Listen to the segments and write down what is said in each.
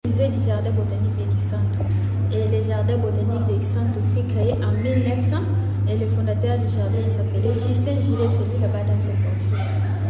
Musée du jardin botanique de Kisantu. Et le jardin botanique de Kisantu fut créé en 1900 et le fondateur du jardin il s'appelait Justin Gillet, c'est lui là-bas dans ses portraits.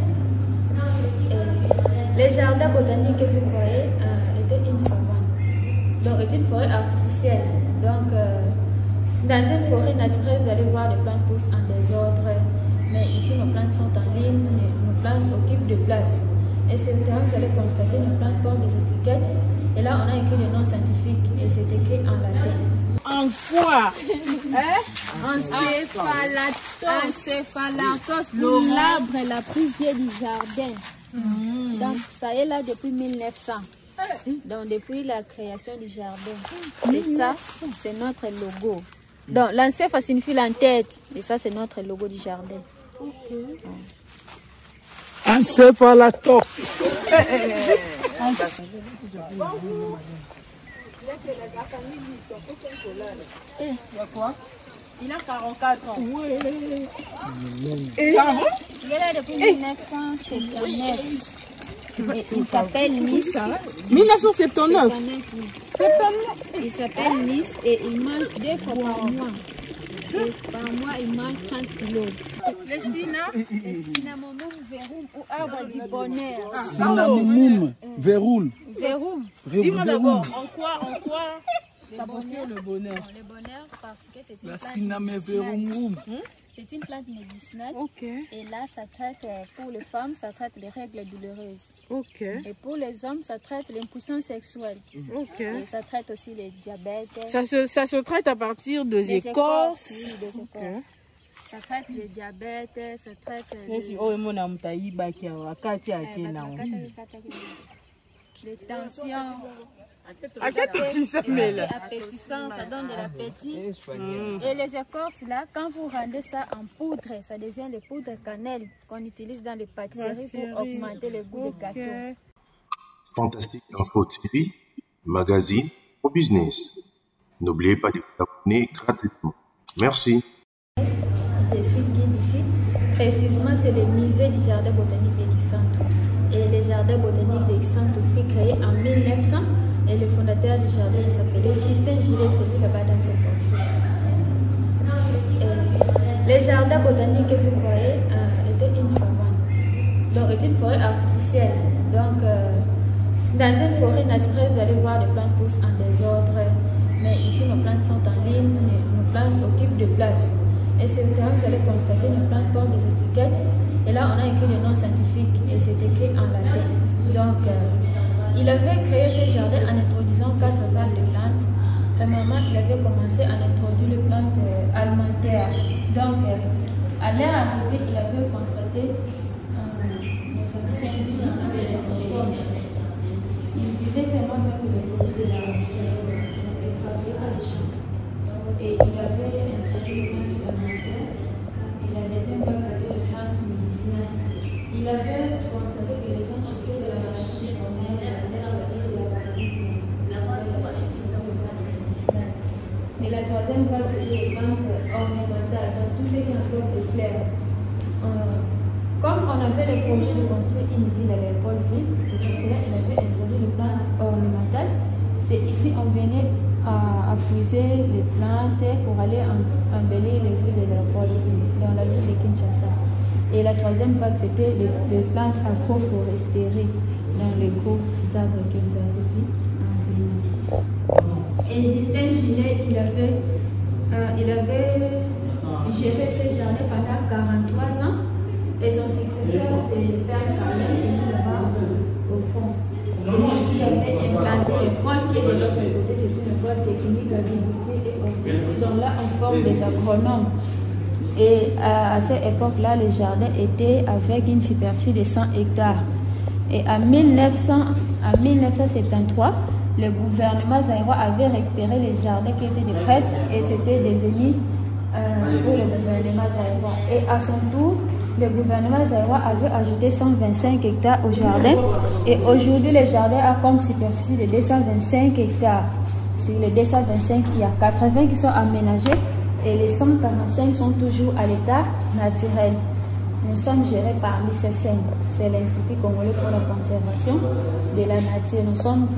Le jardin botanique que vous voyez était une savane, donc est une forêt artificielle. Donc dans une forêt naturelle, vous allez voir les plantes poussent en désordre, mais ici nos plantes sont en ligne, nos plantes occupent de place. Et sur le terrain, vous allez constater nos plantes portent des étiquettes. Et là, on a écrit le nom scientifique et c'est écrit en latin. En quoi? Encéphalatos. Encéphalatos, l'arbre la plus vieille du jardin. Donc, ça est là depuis 1900. Donc, depuis la création du jardin. Et ça, c'est notre logo. Donc, l'encépha signifie l'entête. Et ça, c'est notre logo du jardin. Encéphalatos. Il a 44 ans. Oui. Il est là depuis 1979. Il s'appelle Nice. 1979. Il s'appelle Nice et il mange 2 fois par mois. Et par mois, il mange 30 kilos. Le cinnamomum verum ou arbre du bonheur. Cinnamomum verum. Verum. Dis-moi d'abord, en quoi ça procure le bonheur? Le bonheur parce que c'est une La plante cinnamomum. C'est une plante médicinale. Okay. Et là, ça traite, pour les femmes, ça traite les règles douloureuses. Okay. Et pour les hommes, ça traite l'impuissance sexuelle. Okay. Et ça traite aussi le diabète. Ça se traite à partir des écorces. Oui, des écorces. Okay. Ça traite le diabète, ça traite les tensions. Appétissant, ça donne de l'appétit. Et les écorces là, quand vous rendez ça en poudre, ça devient les poudres cannelle qu'on utilise dans les pâtisseries pour augmenter le goût des gâteaux. Fantastique Info TV, magazine au business. N'oubliez pas de vous abonner gratuitement. Merci. Je suis guide ici. Précisément, c'est le musée du jardin botanique de Kisantu. Et le jardin botanique de Kisantu fut créé en 1900 et le fondateur du jardin il s'appelait Justin Gillet, c'est lui là-bas dans ses portraits. Le jardin botanique que vous voyez était une savane, donc est une forêt artificielle. Donc dans une forêt naturelle, vous allez voir les plantes poussent en désordre, mais ici nos plantes sont en ligne, nos plantes occupent de place. Et sur le terrain, vous allez constater nos plantes portent des étiquettes. Et là, on a écrit le nom scientifique et c'est écrit en latin. Donc, il avait créé ce jardin en introduisant 4 vagues de plantes. Premièrement, il avait commencé à introduire les plantes alimentaires. Donc, à leur arrivée, il avait constaté nos anciens ici, les autochtones. Ils vivaient seulement avec les produits de la terre, ils travaillaient dans les champs. Et il avait introduit les plantes alimentaires. Et la deuxième vague, c'était les plantes médicinales. Il avait constaté que les gens souffraient de la maladie sommeil, de la maladie de la paludisme, et la troisième vague, c'était les plantes ornementales, donc tout ce qui englobe les fleurs. Comme on avait le projet de construire une ville à l'école ville, c'est comme cela qu'il avait introduit les plantes ornementales. C'est ici on venait à fuser les plantes pour aller embellir les villes de l'école dans la ville de Kinshasa. Et la troisième vague, c'était les plantes agroforesteries dans les gros arbres que vous avez vus en ville. Et Justin Gillet, il avait géré ce jardin pendant 43 ans. Et son successeur, c'est le père Carmen qui est là-bas au fond. C'est lui qui avait implanté l'école qui est de l'autre côté. C'est une école technique d'agriculture et horticulture. Donc là, on forme des agronomes. Et à cette époque-là, le jardin était avec une superficie de 100 hectares. Et en 1973, le gouvernement zaïrois avait récupéré les jardins qui étaient des prêtres et c'était devenu pour le gouvernement zaïrois. Et à son tour, le gouvernement zaïrois avait ajouté 125 hectares au jardin. Et aujourd'hui, le jardin a comme superficie de 225 hectares. Sur les 225, il y a 80 qui sont aménagés et les 145 sont toujours à l'état naturel. nous sommes gérés par l'ICCN, c'est l'Institut Congolais pour la conservation de la nature. Nous sommes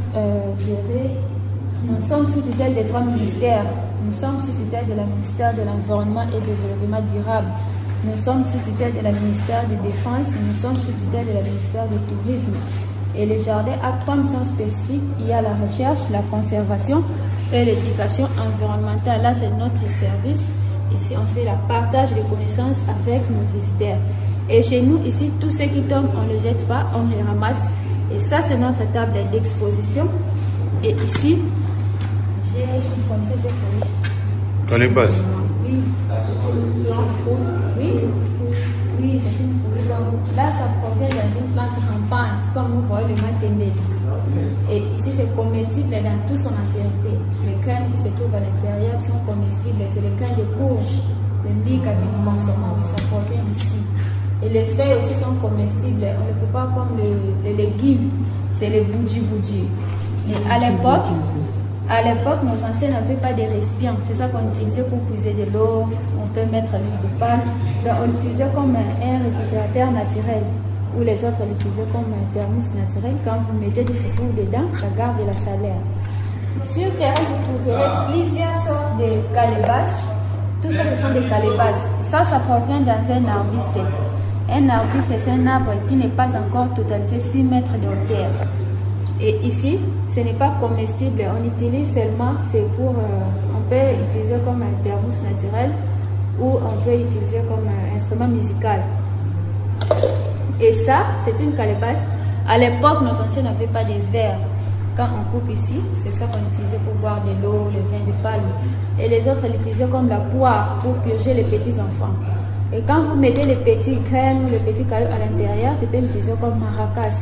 nous sommes sous tutelle de 3 ministères. Nous sommes sous tutelle de la ministère de l'Environnement et du Développement durable. Nous sommes sous tutelle de la ministère de Défense. Nous sommes sous tutelle de la ministère du Tourisme. Et le jardin a 3 missions spécifiques. Il y a la recherche, la conservation et l'éducation environnementale. Là, c'est notre service. Ici, on fait le partage de connaissances avec nos visiteurs. Et chez nous, ici, tout ce qui tombe, on ne le jette pas, on les ramasse. Et ça, c'est notre table d'exposition. Et ici, vous connaissez ces fruits? Calebas. Oui, c'est une plante. Oui, c'est une fruit. Donc, là, ça provient dans une plante rampante, comme vous voyez le matembele. Et ici, c'est comestible dans toute son entièreté. Les graines qui se trouvent à l'intérieur sont comestibles. C'est les graines de courge, le mbika que nous consommons, mais ça provient d'ici. Et les feuilles aussi sont comestibles. On ne peut pas comme les légumes, c'est les boudji-boudji. Et à l'époque, nos anciens n'avaient pas de récipients. C'est ça qu'on utilisait pour puiser de l'eau. On peut mettre l'huile de palme. Donc, on l'utilisait comme un réfrigérateur naturel. Ou les autres l'utilisaient comme un thermos naturel. Quand vous mettez du foufou dedans, ça garde de la chaleur. Sur le terrain, vous trouverez plusieurs sortes de calebasses. Tout ça, ce sont des calebasses. Ça provient dans un arbuste. Un arbuste, c'est un arbre qui n'est pas encore totalisé 6 mètres de hauteur. Et ici, ce n'est pas comestible, on utilise seulement, c'est pour, on peut utiliser comme un thermos naturel ou on peut utiliser comme un instrument musical. Et ça, c'est une calebasse. À l'époque, nos anciens n'avaient pas de verre. Quand on coupe ici, c'est ça qu'on utilisait pour boire de l'eau, le vin de palme. Et les autres l'utilisaient comme la poire pour purger les petits enfants. Et quand vous mettez les petits graines ou les petits cailloux à l'intérieur, tu peux l'utiliser comme maracas.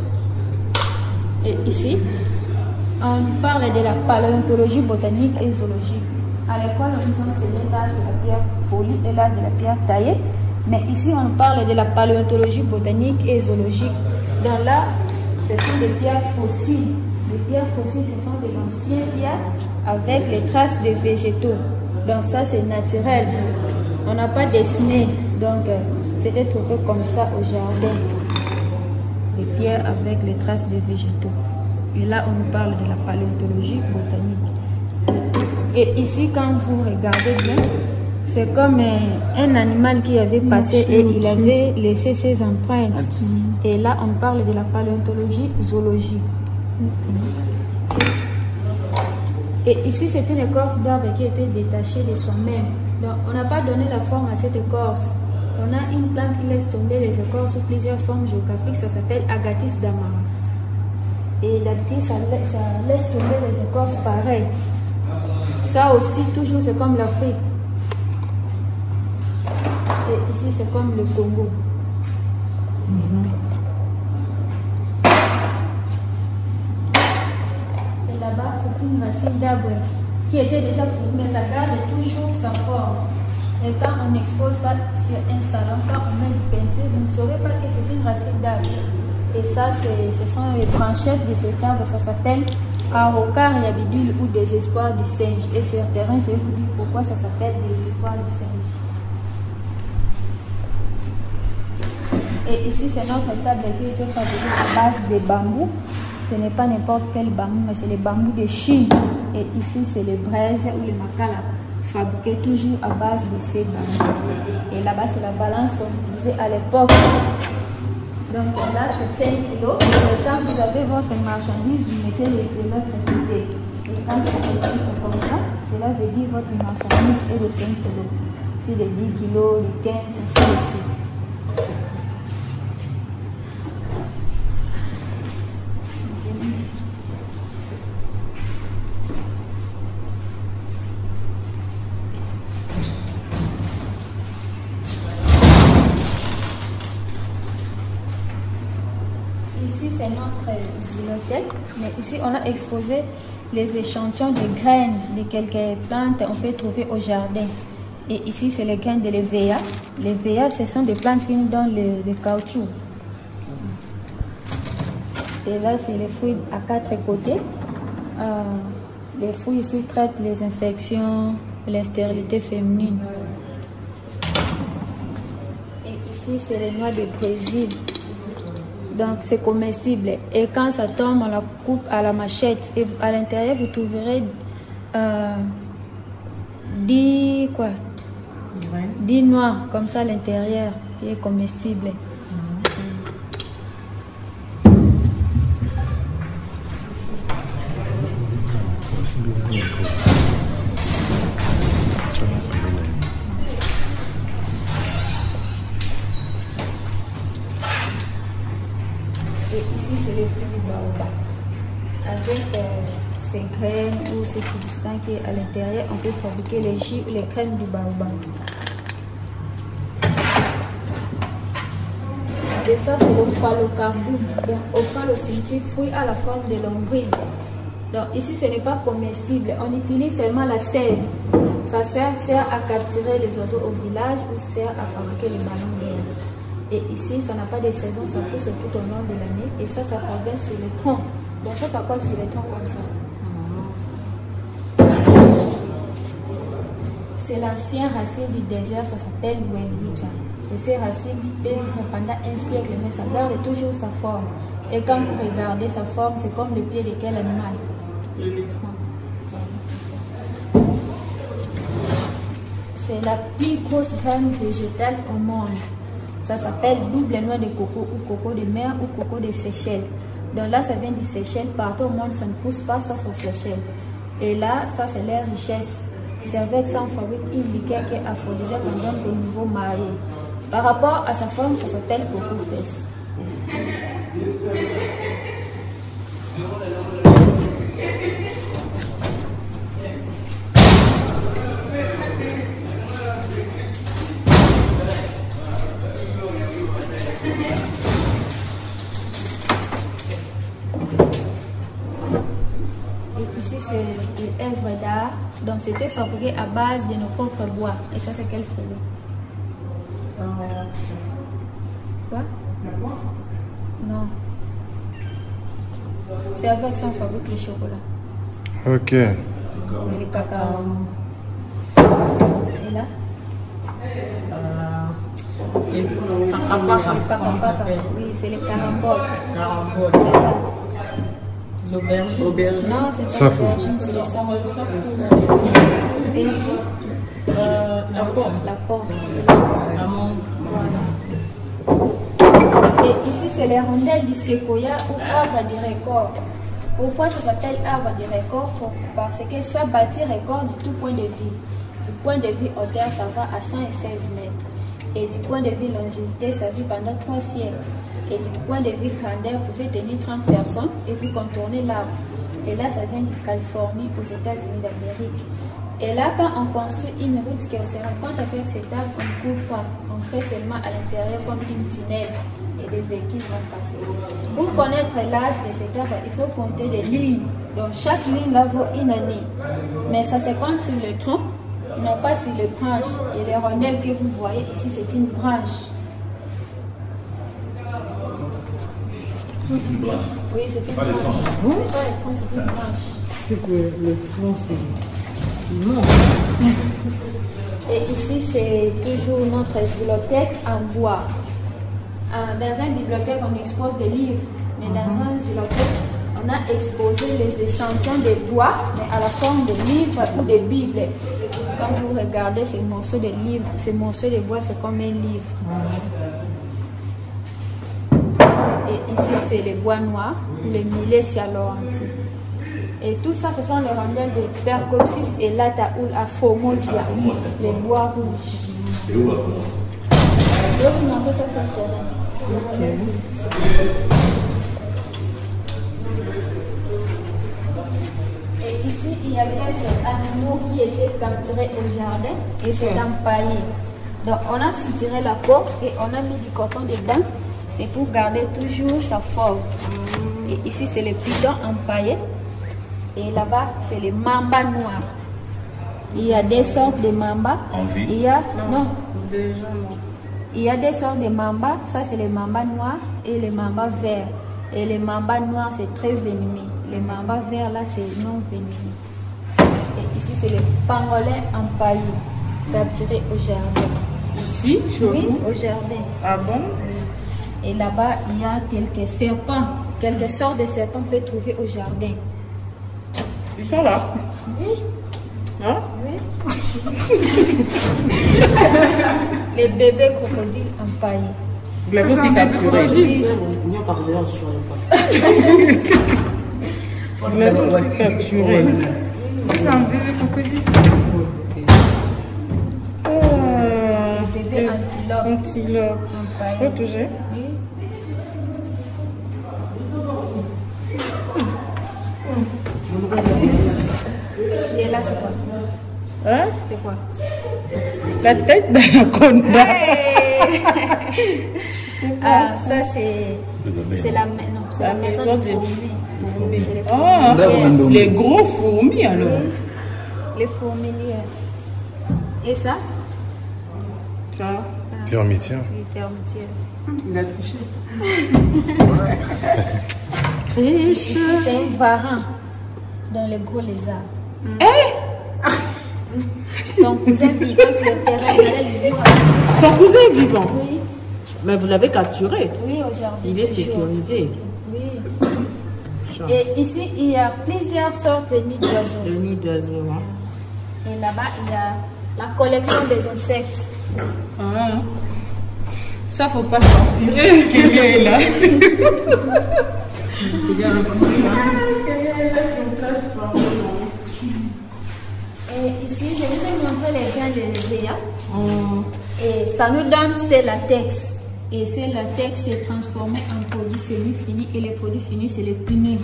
Et ici, on parle de la paléontologie botanique et zoologique. À l'école, on nous enseignait l'âge de la pierre polie et l'âge de la pierre taillée. Mais ici, on parle de la paléontologie botanique et zoologique. Dans là, ce sont des pierres fossiles. Les pierres fossiles, ce sont des anciennes pierres avec les traces de végétaux. Donc ça, c'est naturel. On n'a pas dessiné. Donc, c'était trouvé comme ça au jardin. Les pierres avec les traces de végétaux. Et là, on nous parle de la paléontologie botanique. Et ici, quand vous regardez bien, c'est comme un animal qui avait passé et il avait laissé ses empreintes. Et là, on parle de la paléontologie zoologique. Et ici, c'est une écorce d'arbre qui était détachée de soi-même. Donc, on n'a pas donné la forme à cette écorce. On a une plante qui laisse tomber les écorces sous plusieurs formes géographiques, ça s'appelle Agathis damara. Et d'habitude, ça laisse tomber les écorces pareilles. Ça aussi, toujours, c'est comme l'Afrique. Et ici, c'est comme le Congo. Et là-bas, c'est une racine d'arbre qui était déjà pourrie, mais ça garde toujours sa forme. Et quand on expose ça sur un salon, quand on met du peinture, vous ne saurez pas que c'est une racine d'arbre. Et ça, ce sont les branchettes de cet arbre, ça s'appelle Araucaria-bidule ou désespoir du singe. Et sur le terrain, je vais vous dire pourquoi ça s'appelle désespoir du singe. Et ici, c'est notre table qui est fabriquée à base de bambou. Ce n'est pas n'importe quel bambou, mais c'est les bambous de Chine. Et ici, c'est les braises ou les makala, fabriqués toujours à base de ces bambous. Et là-bas, c'est la balance qu'on utilisait à l'époque. Donc là, c'est 5 kg. Et quand vous avez votre marchandise, vous mettez de l'autre côté. Et quand c'est comme ça, cela veut dire votre marchandise est de 5 kg. C'est de 10 kg, de 15, ainsi de suite. Ici, c'est notre zénothèque, mais ici, on a exposé les échantillons de graines de quelques plantes qu'on peut trouver au jardin. Et ici, c'est les graines de l'EVA. L'EVA, ce sont des plantes qui nous donnent le caoutchouc. Et là, c'est les fruits à 4 côtés. Les fruits ici traitent les infections, la stérilité féminine. Et ici, ici, c'est les noix de Brésil. Donc, c'est comestible. Et quand ça tombe, on la coupe à la machette. Et à l'intérieur, vous trouverez 10 noix comme ça à l'intérieur qui est comestible. Et ici, c'est le fruit du baobab. Avec ces graines ou ces substances qui est à l'intérieur, on peut fabriquer les jus ou les crèmes du baobab. Et ça, c'est le phalocarbure. Donc, ophalo signifie fruit à la forme de l'ombrille. Donc, ici, ce n'est pas comestible. On utilise seulement la sève. Sa sève sert à capturer les oiseaux au village ou sert à fabriquer les ballons d'air. Et ici, ça n'a pas de saison, ça pousse tout au long de l'année. Et ça parvient sur les troncs. Donc ça colle sur les troncs comme ça. C'est l'ancien racine du désert, ça s'appelle Welwitcha. Et ces racines vivent pendant un siècle, mais ça garde toujours sa forme. Et quand vous regardez sa forme, c'est comme le pied de quel animal? C'est la plus grosse graine végétale au monde. Ça s'appelle double noix de coco ou coco de mer ou coco de Seychelles. Donc là, ça vient des Seychelles. Partout au monde, ça ne pousse pas sauf aux Seychelles. Et là, ça, c'est leur richesse. C'est avec ça qu'on fabrique une liqueur qui est aphrodisiaque qu'on donne au niveau marié. Par rapport à sa forme, ça s'appelle coco fesse. Ici, c'est une œuvre d'art. Donc, c'était fabriqué à base de nos propres bois. Et ça, c'est quel fruit? Quoi? Non. C'est avec ça qu'on fabrique le chocolat. Ok. Et le cacao. Et là? Oui, c'est les caramboles. Et ça? Auberge. Non, c'est pas l'aubergine, c'est ça. Et ici? La pomme. La pomme. La mangue. Et ici, c'est les rondelles du séquoia ou arbre du record. Pourquoi ça s'appelle arbre du record? Parce que ça bâtit record de tout point de vue. Du point de vue hauteur, ça va à 116 mètres. Et du point de vue longévité, ça vit pendant 3 siècles. Et du point de vue grandeur, vous pouvez tenir 30 personnes et vous contournez l'arbre. Et là, ça vient de Californie, aux États-Unis d'Amérique. Et là, quand on construit une route qui se rencontre avec cet arbre, on ne coupe pas. On fait seulement à l'intérieur comme une tunnel. Et des véhicules vont passer. Pour connaître l'âge de cet arbre, il faut compter des lignes. Donc, chaque ligne là vaut une année. Mais ça se compte sur le tronc, non pas sur les branches. Et les rondelles que vous voyez ici, c'est une branche. Oui, c'est une branche. C'est pas le tronc, c'est une branche. C'est que le tronc, c'est immense. Et ici, c'est toujours notre bibliothèque en bois. Dans une bibliothèque, on expose des livres. Mais dans une bibliothèque, on a exposé les échantillons de bois, mais à la forme de livres ou de bibles. Quand vous regardez ces morceaux de livres, ces morceaux de bois, c'est comme un livre. Et ici, c'est les bois noirs, les Millésia laurentii. Et tout ça, ce sont les rondelles de Percopsis et Lataoul à Formosia, les bois rouges. Donc, vous montrer ça sur le terrain. Et ici, il y a quelques animaux qui étaient capturés au jardin et c'est empaillé. Donc, on a soutiré la peau et on a mis du coton dedans. C'est pour garder toujours sa forme. Et ici, c'est les pitons empaillés. Et là-bas, c'est les mambas noirs. Il y a des sortes de mambas. Il y a, non. Il y a des sortes de mambas. Ça, c'est les mambas noirs et les mambas verts. Et les mambas noirs, c'est très venimeux. Les mambas verts, là, c'est non venimeux. Et ici, c'est les pangolins empaillés, capturés au jardin. Ici, chez Oui, vous? au jardin. Ah bon? Et là-bas, il y a quelques serpents. Quelques sortes de serpents qu'on peut trouver au jardin. Ils sont là? Oui. Hein? Oui. Les bébés crocodiles empaillés. Vous l'avez aussi capturé. Vous l'avez aussi capturé. C'est un bébé crocodile. Les bébés antilopes Antilope. empaillés. Faut toucher? Oui. Et là, c'est quoi? Hein? C'est quoi? La tête d'anaconda. Hey! Ah, ça, c'est la, non, c'est la maison de fourmis. Les Ah, fourmilières. les gros fourmis alors. Oui, les fourmilières. Et ça? Ça. Termitien. Les termitières. Il a triché. Ici, c'est un varan dans les gros lézards. Son cousin vivant sur le terrain, vous allez le voir. Son cousin vivant. Oui, Mais vous l'avez capturé. oui, au jardin. Il est toujours. sécurisé. Oui. Chance. Et ici, il y a plusieurs sortes de nids d'oiseaux. Le nid d'oiseau. Hein. Et là-bas, il y a la collection des insectes. Ah. Ça, faut pas sortir. Quelqu'un est là. Et ici, je vous ai montré les grains de l'EVA. Et ça nous donne ce latex. Et ce latex s'est transformé en produit semi-fini. Et les produits finis, c'est les pneus.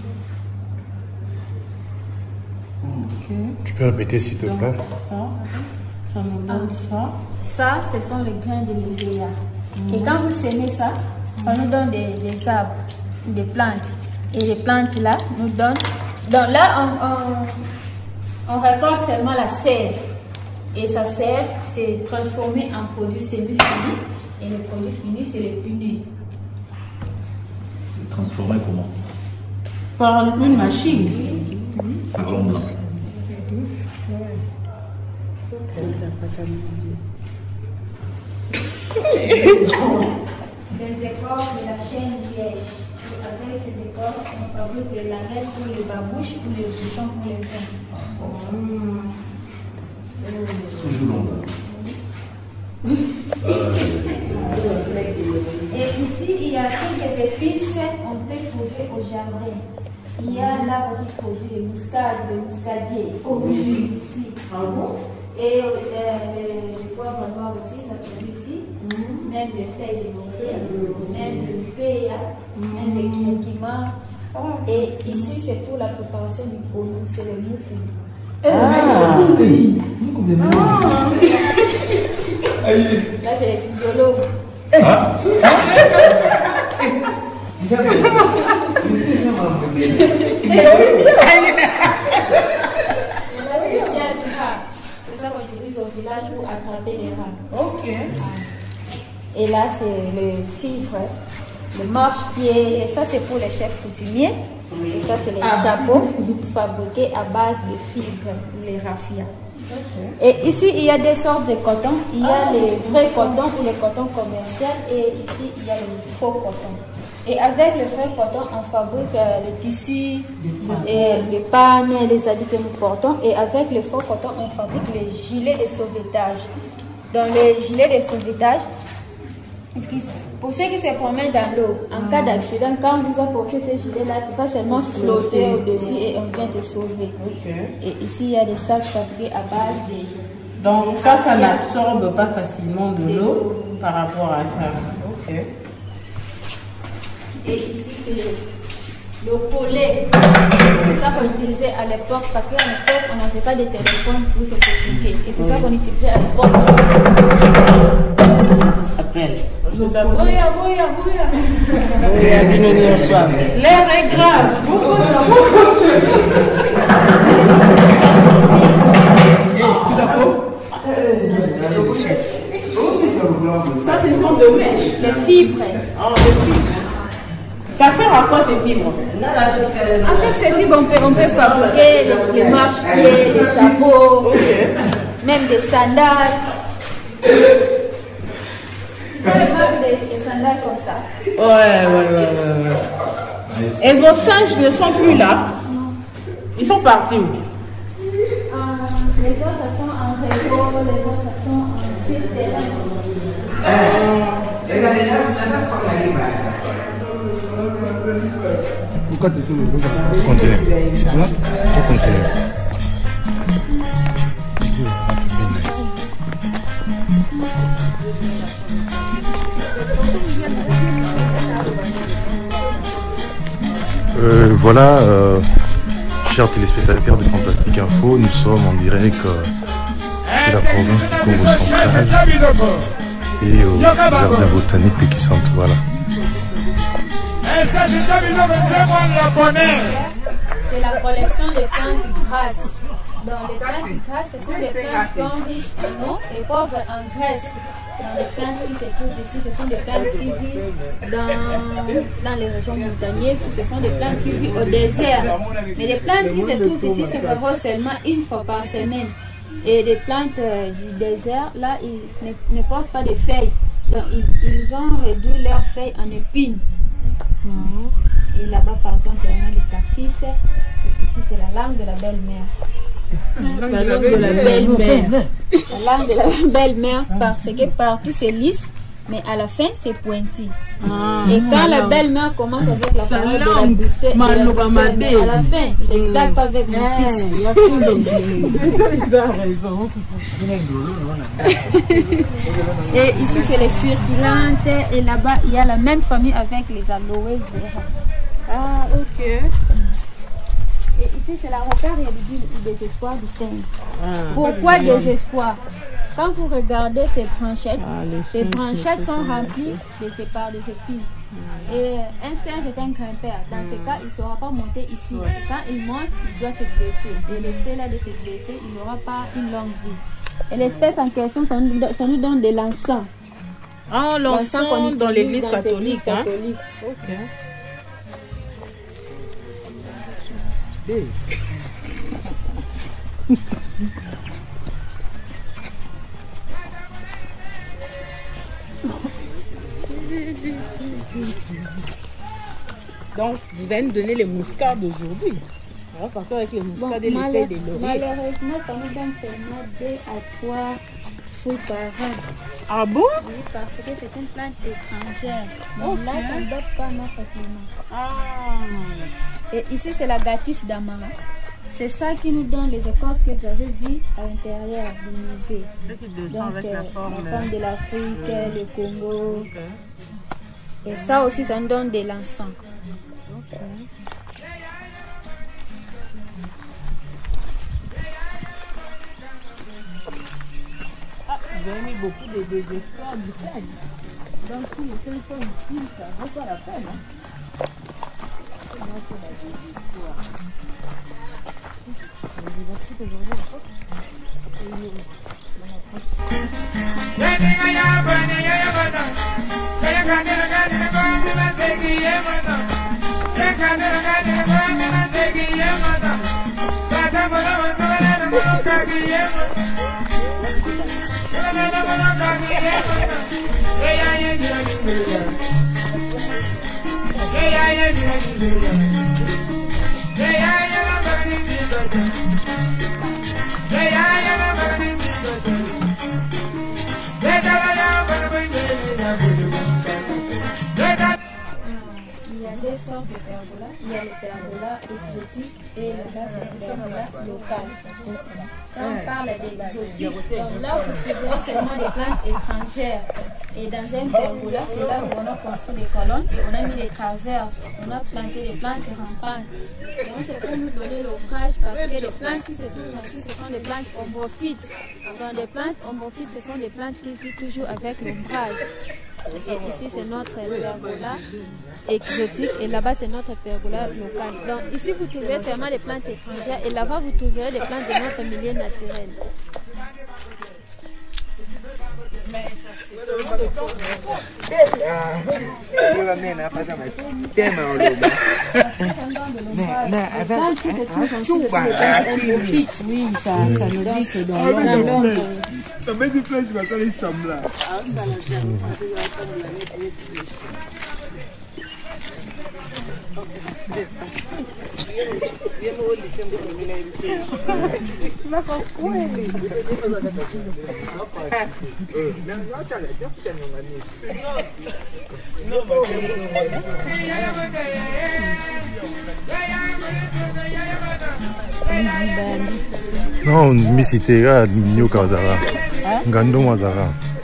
Tu peux répéter s'il te plaît? Ça nous donne ça. Ça, ce sont les grains de l'EVA. Et quand vous semez ça, ça nous donne des arbres, des plantes. Et les plantes là nous donnent. Donc là, on récolte seulement la sève. Et sa sève s'est transformée en produit semi-fini. Et le produit fini, c'est les pneus. Transformé comment? Par une machine. Par l'homme là. Les écorces de la chaîne liège. Et avec ces écorces, on fabrique les lamelles pour les babouches, pour les bouchons, pour les vins. Toujours long. Et ici, il y a quelques épices qu'on peut trouver au jardin. Il y a l'arbre qui produit le muscadier. Ici. Et le poivre noir aussi, ça produit ici. Même les feuilles de laurier, même le péa, même les curcuma. Et ici, c'est pour la préparation du polo, c'est le moukou. Là, c'est les biologues. C'est ça qu'on utilise au village pour attraper les rats. Ok. Et là, c'est le fivre, le marche-pied. Et ça, c'est pour les chefs coutumiers. Et ça, c'est les chapeaux fabriqués à base de fibres, les raffias. Et ici, il y a des sortes de coton. Il y a les vrais cotons ou les cotons commerciaux. Et ici, il y a le faux coton. Et avec le vrai coton, on fabrique le tissu, et les pannes, les habits que nous portons. Et avec le faux coton, on fabrique les gilets de sauvetage. Dans les gilets de sauvetage, pour ceux qui se promènent dans l'eau, en cas d'accident, quand vous apportez ces gilets-là, tu vas seulement flotter au-dessus et on vient te sauver. Et ici, il y a des sacs fabriqués à base de... Donc ça n'absorbe pas facilement de l'eau par rapport à ça. Ok. Et ici, c'est le collet. C'est ça qu'on utilisait à l'époque, parce qu'à l'époque, on n'avait pas de téléphone pour se communiquer. Et c'est ça qu'on utilisait à l'époque. Ça s'appelle. L'air est grave. Ça, ce sont de mèches. Les fibres. Ça sert à quoi ces fibres? Avec ces fibres, on peut fabriquer les marche-pieds, les chapeaux, même des sandales. peux avoir des sandales comme ça. Ouais. Et vos singes ne sont plus là? Ils sont partis où? Les autres sont en repos, les autres sont en tir terrain. Continue. Continue. Voilà, chers téléspectateurs de Fantastique Info, nous sommes en direct de la province du Congo central et au jardin botanique de Kisante. Voilà. C'est la collection des plantes grasses. Donc les plantes grasses, ce sont des plantes qui sont riches en eau et pauvres en graisse. Dans les plantes qui se trouvent ici, ce sont des plantes qui vivent dans les régions montagneuses ou ce sont des plantes qui vivent au désert. Mais les plantes qui se trouvent ici se feront seulement une fois par semaine. Et les plantes du désert, là, ils ne portent pas de feuilles. Donc ils ont réduit leurs feuilles en épines. Et là-bas, par exemple, il y a les cactus. Et ici, c'est la langue de la belle-mère. La langue de la belle-mère. La langue de la belle-mère, parce que partout c'est lisse, mais à la fin c'est pointu. Et quand la belle-mère commence avec la parole de la boussée, mais à la fin, je ne blague pas avec mon fils. Et ici c'est les circulantes, et là-bas il y a la même famille avec les aloe vera. Ah, ok. Et ici, c'est la rocaria du désespoir du singe. Pourquoi désespoir? Quand vous regardez ces branchettes sont remplies de ces parts, des épines. Et un singe est un grimpeur. Dans ce cas, il ne saura pas monter ici. Quand il monte, il doit se blesser. Et le fait là de se blesser, il n'aura pas une longue vie. Et l'espèce en question, ça nous donne de l'encens. Ah, l'encens dans l'église catholique. Hein? Ok. Donc, vous allez nous donner les muscades d'aujourd'hui. On va partir avec les muscades et les feuilles des lauriers. Malheureusement, ça nous donne seulement 2 à 3 fruits par an. Ah bon? Oui, parce que c'est une plante étrangère. Donc là, ça ne donne pas notre climat. Ah. Et ici, c'est la gâtisse d'Amara. C'est ça qui nous donne les écorces que vous avez vues à l'intérieur du musée. Donc, la forme de l'Afrique, le Congo. Et ça aussi, ça nous donne de l'encens. Ah, vous avez mis beaucoup de désespoir du fait. Donc, si les seuls sont ici, ça ne vaut pas la peine. Hein? Il y a deux sortes de pergola. Il y a le pergola exotique et le pergola local. Quand on parle d'exotique, donc là vous trouverez seulement des plantes étrangères. Et dans un pergola, c'est là où on a construit des colonnes et on a mis des traverses. On a planté des plantes rampantes. Donc c'est pour nous donner l'ombrage parce que les plantes qui se trouvent ici, ce sont des plantes ombrophytes. Donc les plantes ombrophytes, ce sont des plantes qui vivent toujours avec l'ombrage. Et ici c'est notre pergola exotique et là-bas c'est notre pergola local. Donc ici vous trouvez seulement des plantes étrangères et là-bas vous trouverez des plantes de notre milieu naturel. Oui, ça nous dit que dans l'ombre. Ça met du flèche, mais ça les semble là. Non, misité là, nyoka zara. Ngando mazara.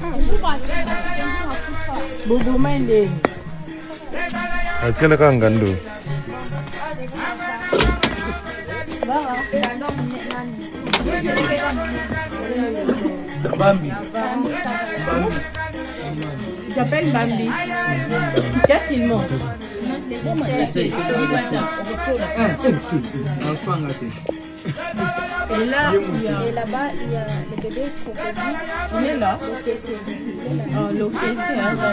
Bobo mende. Atikala ka ngando. Bambi. Il s'appelle Bambi. Qu'est-ce qu'il mange? Et là, Et là-bas, il y a le bébé crocodile. on est là. Oh, l'OKC,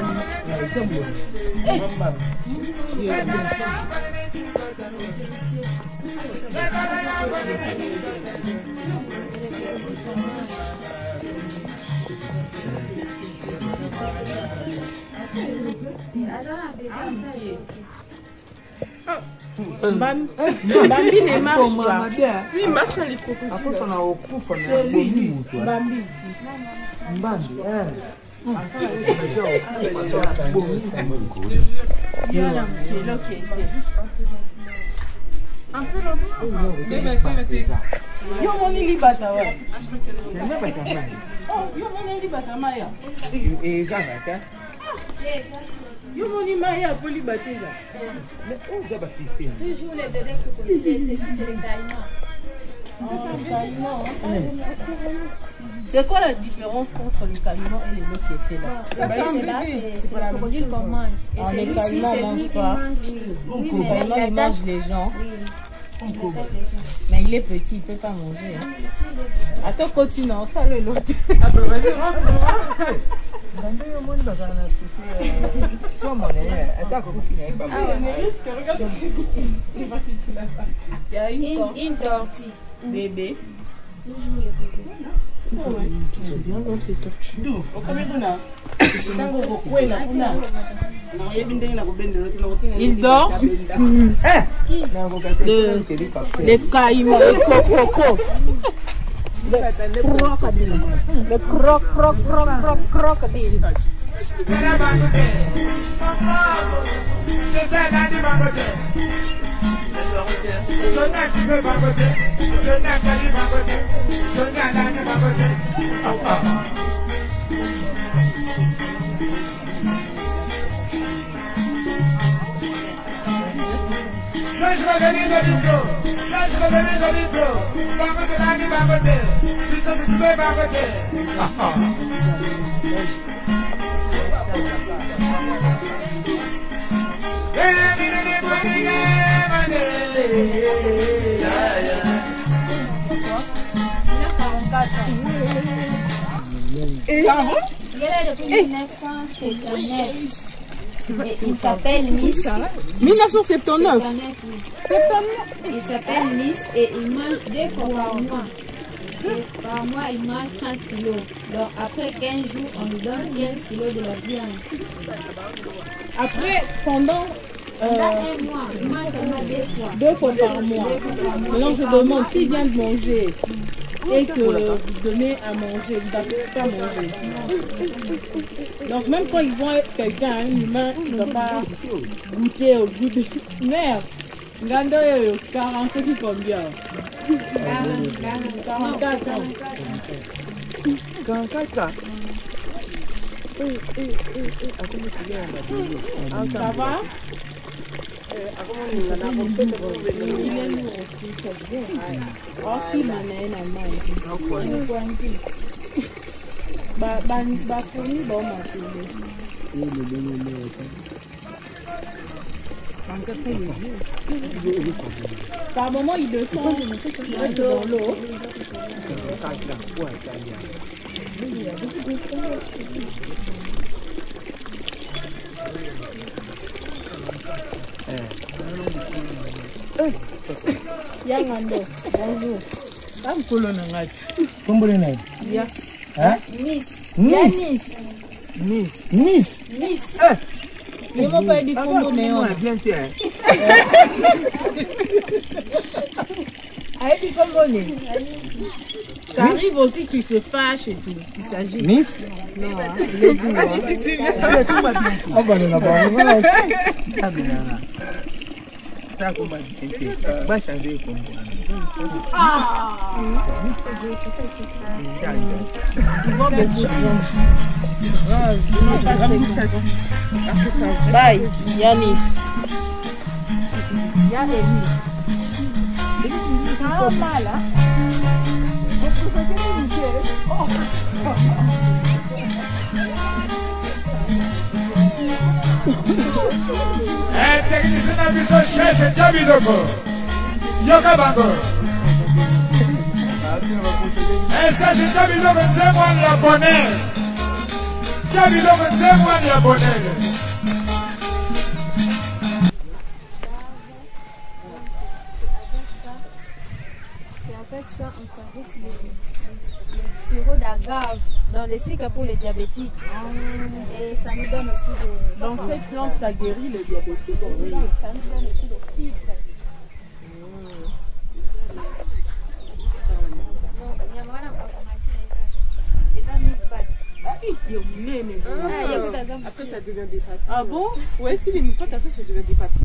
Bambi ne marche pas. Si, il marche à l'hypocrisie. C'est lui, Bambi ici. Il y a là, qui est là, qui est ici. Un peu là. Yo moni libata wa. Oh, yo moni libata maya. Yo moni maya pour libata là. Mais où doit baptiser? Toujours les bébés crocodiles, c'est les caïmans. C'est quoi la différence entre le caïman et les autres qui là? C'est le crocodile qu'on mange. Et Ah, c'est les lui, caïmans c'est lui mangent qui pas. mange, oui. Oui, Le mais caïman, il il mange attaque. les gens. Oui, il attaque les gens. Mais il est petit, il ne peut pas manger. Hein. Attends, continue, ça le l'autre. Il y a Une tortue. bébé. Il dort. Les caïmans, les crocos. Le crocodile. Il est là depuis 1959. Et il s'appelle Miss. 1979. Il s'appelle Miss et il mange 2 fois par mois. Et par mois, il mange 30 kilos. Donc après 15 jours, on lui donne 15 kilos de la viande. Après, pendant Dans un mois, il mange seulement 2 fois. 2 fois par mois. Maintenant, je demande s'il vient de manger et que vous donnez à manger, vous n'avez pas manger. Donc même quand ils voient quelqu'un, un humain, il ne va pas goûter au goût de merde. Gando 40, c'est qui combien? 44 ans. 44 ans. Ça va? Il est lourd aussi, c'est bien. Oh, qui m'en a un à manger. Fourni, bon, ma fille. Par moment, il descend dans l'eau. Yangando, bonjour. Comme colonel. Comment les nains? Yes. Hein? Nice. Nice. Nice. Nice. Nice. Les mots pas du Congo néon. Bien tiens. Avec du Congo néon. Ça arrive aussi qu'il se fâche et tout. Il s'agit. Nice. Non, il est doux. Tout va bien. On va là-bas. Ça bien là. Ça comment bien. Va changer comme Bye, Yanis. Yanis. Pas mal, hein? Technicien biso cherche Jabidoko. Yoka Bango. Ça c'est Jabidoko Nzemwa ni abonné. Jabidoko Nzemwa ni abonné. C'est en fait ça, on fabrique le sirop d'agave dans les cycles pour les diabétiques. Et ça nous donne aussi des... Donc cette plante, ça guérit le diabète. Oui, ça nous donne aussi des fibres. Donc, il y a voilà en consommation des amis de pâtes. Après, ça devient des pâtes. Ah bon? Ouais, si les moutotes, après, ça devient des pâtes.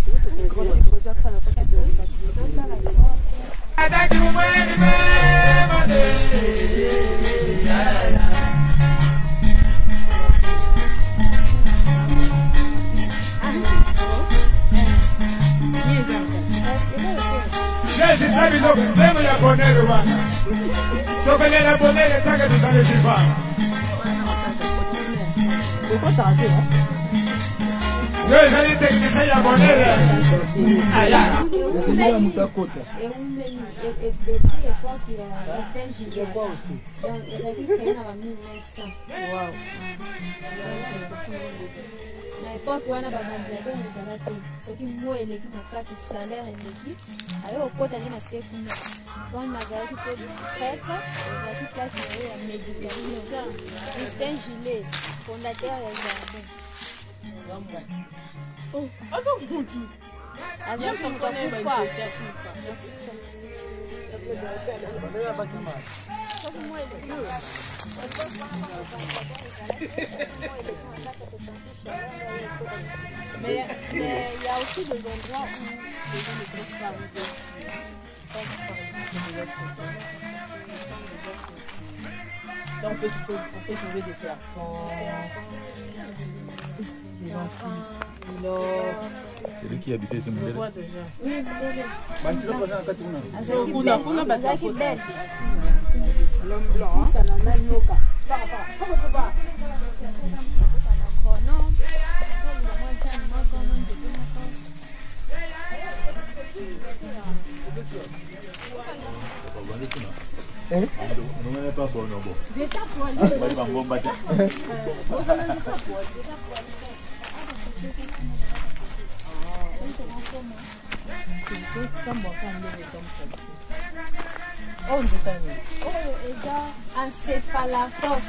C'est Jabidoko Nzemwa ni abonné Rwanda. Sokole ni abonné le taka de Sale Viva. Pourquoi t'as raté, hein? Nous sommes techniciens abonnés. Aïe. C'est là où tu as côté. Et on met des prix et quoi qu'il y a un gilet. Donc, les équipes prennent à 1900. Wow. À l'époque, on a des salades. Ce qui moi et l'équipe en classe, chaleur et l'équipe. Alors, au côté, on a ces fous. Quand on a qui peut être prête, on a qui classe la médicament. C'est un gilet, fondateur et jardin. Oh, attends, bon. Bien qu'on connaît pas. Mais il y a aussi des endroits où les gens ne peuvent pas arriver. Donc on peut trouver des serpents, des enfants, C'est lui qui habitait ce modèle. quoi déjà? L'homme blanc, hein? Oh, Encéphalatos.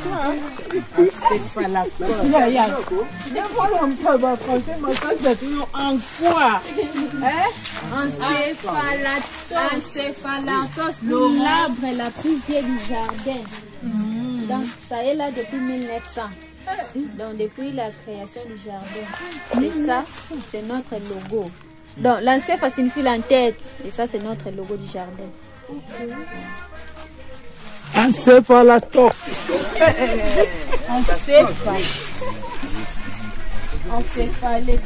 Encéphalatos, l'arbre la plus vieille du jardin. Donc, ça est là depuis 1900. Donc, depuis la création du jardin. Et ça, c'est notre logo. Donc, l'encépha signifie la tête. Et ça, c'est notre logo du jardin. Encéphalatos. encéphalé.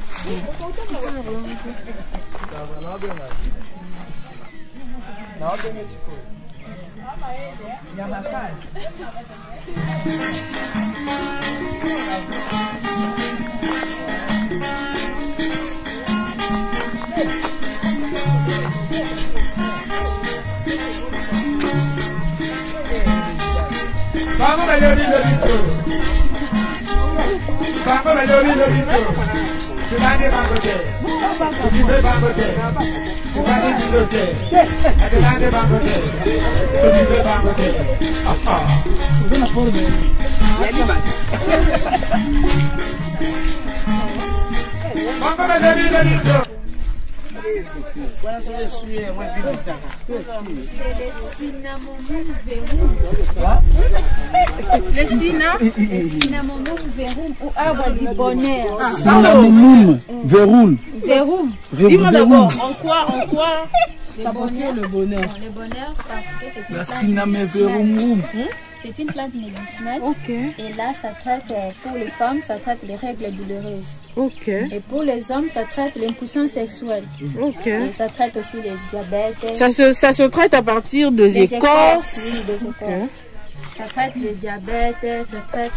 Le cinnamon verum ou arbre du bonheur. Cinnamon verum. Dis-moi d'abord, en quoi ça procure le bonheur? Le bonheur parce que c'est une La plante cinnamon verum. C'est une plante médicinale. Ok. Et là, ça traite, pour les femmes, ça traite les règles douloureuses. Ok. Et pour les hommes, ça traite l'impuissance sexuelle. Ok. Et ça traite aussi le diabète. Ça se traite à partir des écorces. Oui, des écorces. Ça traite le diabète, ça traite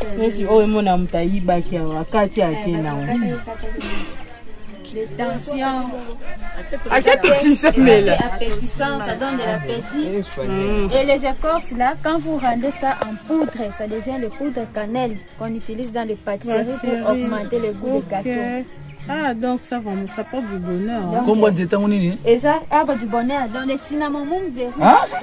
les tensions, l'appétissant, ça donne de l'appétit. Et les écorces là, quand vous rendez ça en poudre, ça devient le poudre cannelle qu'on utilise dans les pâtisseries pour augmenter le goût des gâteaux. Ah, donc ça porte du bonheur. Comment tu t'es Et ça, arbre du bonheur, dans les cinnamon verum.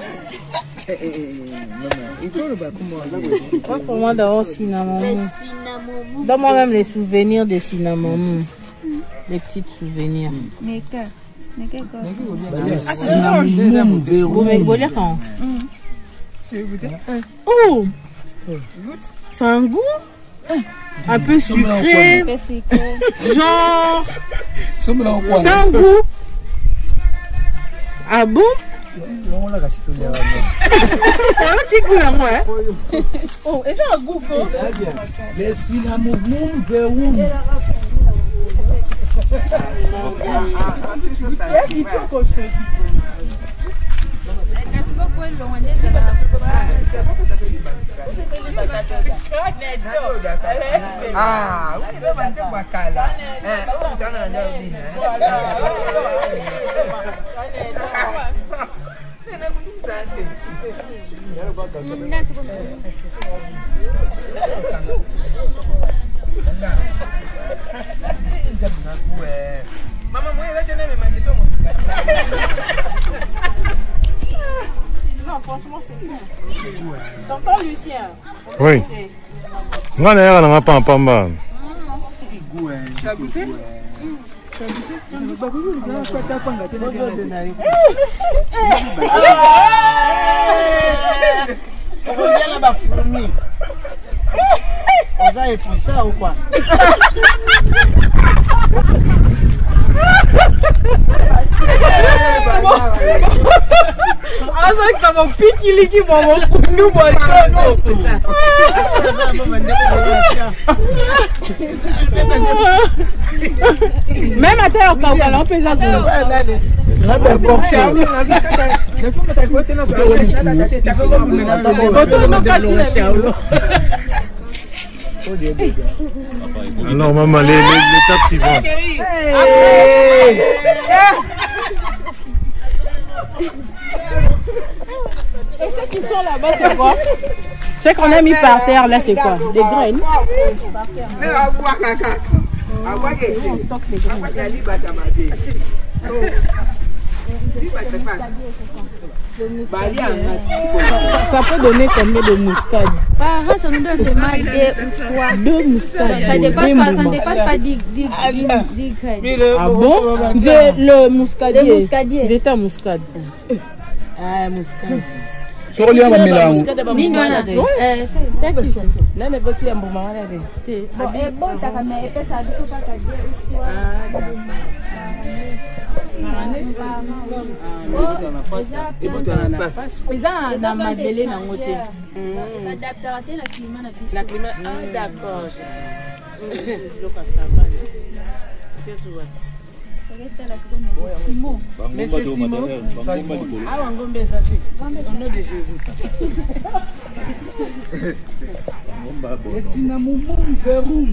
Il faut le battre. Pas pour moi d'avoir cinnamon. Donne-moi même les souvenirs des cinnamon. Les petits souvenirs. Mais quel Cinnamon verum. Oh, c'est un goût un peu sucré. Genre, c'est un goût. Ah bon? Oh, et c'est un goût quoi? Le cinnamon verum. Ah, oui, mais tu vas caler. Maman, moi, là, je n'aime pas manger tout mon. Non, franchement, c'est bon. T'entends, Lucien? Oui. Moi, je n'ai pas un pamba. Tu as goûté? Reviens là-bas, fourmi. On a écrit ça ou quoi? Ah, ça que ça m'a piqué qui m'a nous même à terre, quand on peut ça. Alors, maman, l'étape suivante. Et ceux qui sont là-bas, c'est quoi? Ce qu'on a mis par terre, là, c'est quoi? Des graines? Ça peut donner combien de muscade? Ça nous donne seulement 2 muscades. Ça ne dépasse pas 10 graines. Ah bon? Le muscadier. C'est un muscade. Ah, muscade. Sur le lien, on met là. Simon. Mais c'est Simon. Ah, on va mettre ça dessus. Au nom de Jésus. Le cinnamon verum.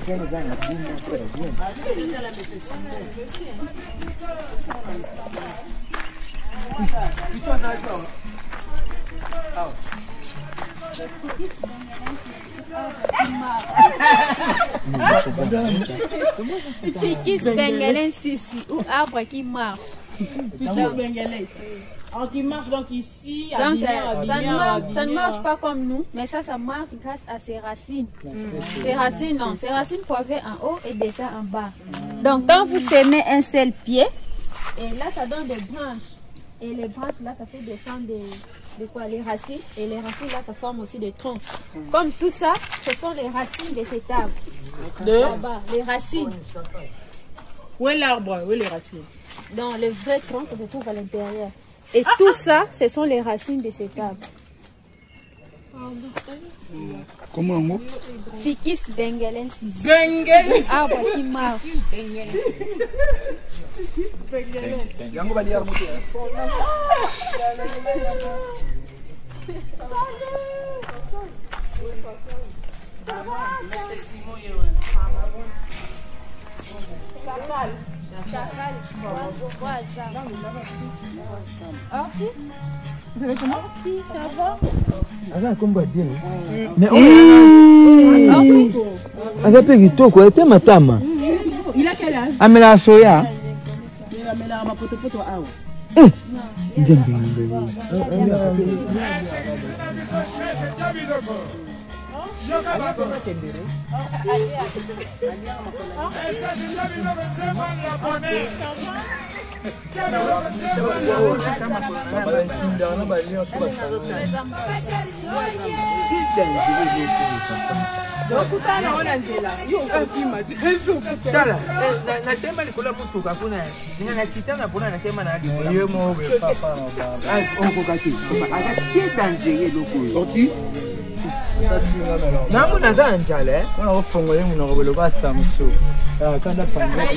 Fikis bengalais ici ou arbre qui marche. Qui marche donc ici. Donc ça ne marche pas comme nous, mais ça marche grâce à ses racines. Ces racines poivées en haut et descendent en bas. Donc quand vous semez un seul pied, et là ça donne des branches. Et les branches là ça fait descendre de quoi, les racines. Et les racines là ça forme aussi des troncs. Comme tout ça, ce sont les racines de cet arbre. Là-bas, les racines. Où est l'arbre? Où est les racines? Dans le vrai tronc, ça se trouve à l'intérieur. Et tout ça, ce sont les racines de cet arbre. Comment on dit? Fikis bengalensis. Bengalensis. Arbre qui marche. Vous avez comment? Ça va? Mais il a quel âge? Amela soya. Namu naza njale, kuna ufongo yemu na ngobelo ba Samsung. Kanda pande.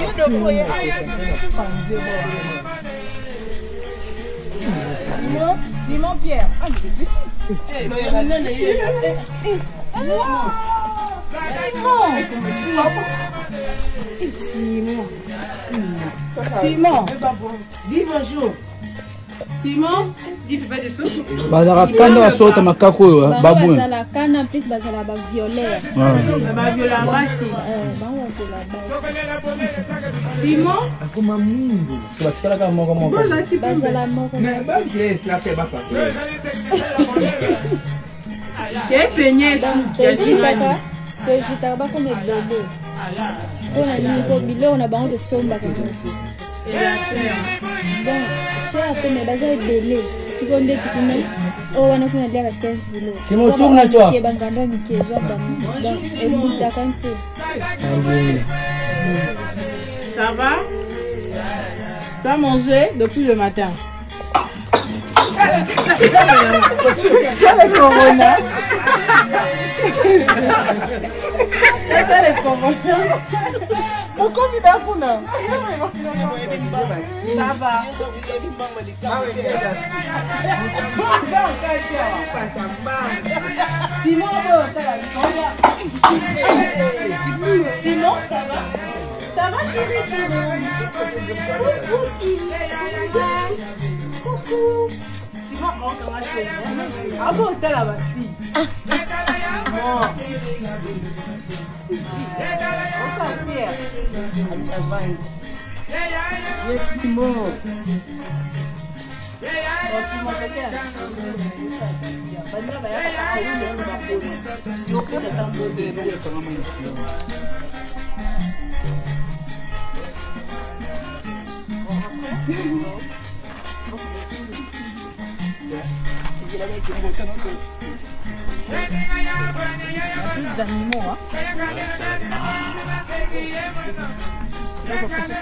Simon Pierre. Simon, dis bonjour. Simon, dis fais des sauts. Bazala kanda wa sota makako yo babu. Bazala kanda plus bazala ba violet. Ba violet basi. Simon, Akuma mungu. Sibatikala kama moko moko. Bazala moko. Mais ba je snap ba pa. que peigné Pejita ba comme bébé. On a mis au bilo on a bango de somba comme ça. Et la chair. Bon, chair te me bazala belé. Seconde tu connais. Oh on a fait la 15 kilos. C'est mon tour là toi. Qui banganda ni qui joie bango. Donc et buta quand Ça va? Tu as mangé depuis le matin? Le corona. Le corona. Pourquoi tu t'as fait là? Ça va. Simon, Simon, ça va? Ça va chérie? Coucou Coucou. Simon, on va chez nous. Ah bon, t'es là-bas, fille. Bon. On s'en fier. Yes, Simon. Plus d'animaux, hein. C'est pas possible.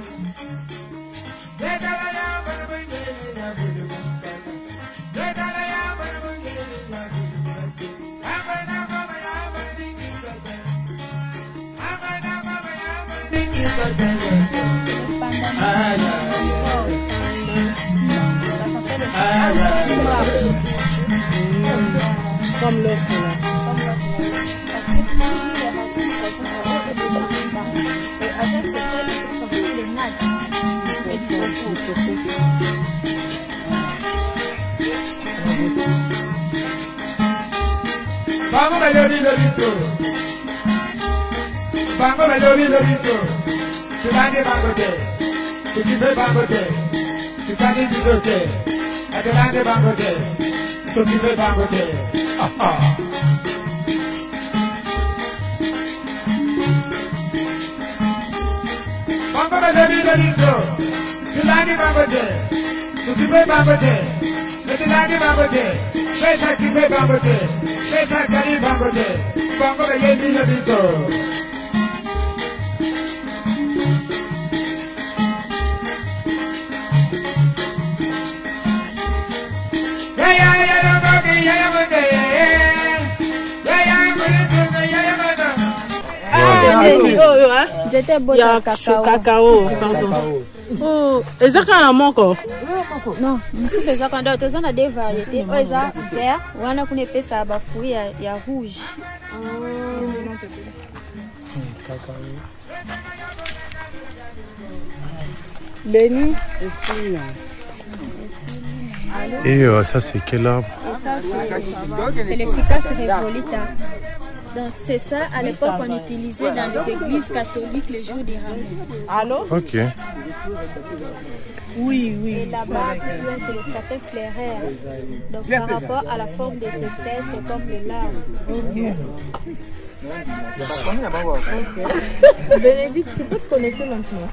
Let lorito. Bango me lori lorito. Tulani bango te. Tukife bango te. Tukani bido te. Adelante bango te. Tukife bango te. Bango me lori lorito. Tulani bango te. Tukife bango te. Adelante bango te. Shesha kife bango te. Shesha kari bango te. Bango me lori lorito. C'était beau de cacao. Oh, et ça quand on manque? Non, monsieur c'est ça quand on a des variétés. Oh, ça vert, on a qu'on épée ça bas fruit il y a rouge. Béni. Et ça, c'est quel arbre? C'est le Cycas revolita. Donc c'est ça, à l'époque, on utilisait dans les églises catholiques les jours des rameaux. Allô? Ok. Oui, oui. Et là-bas, c'est le sapin flairaire. Donc par rapport à la forme de ses feuilles, c'est comme le lard. Bénédicte, tu peux te connecter maintenant?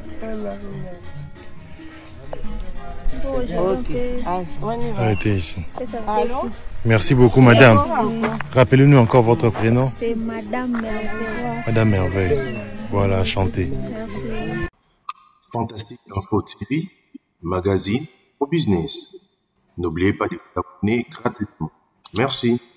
Arrêtez ici. Merci beaucoup, madame. Rappelez-nous encore votre prénom. C'est Madame Merveille. Madame Merveille. Voilà, chantez. Merci. Fantastique Info TV, magazine au business. N'oubliez pas de vous abonner gratuitement. Merci.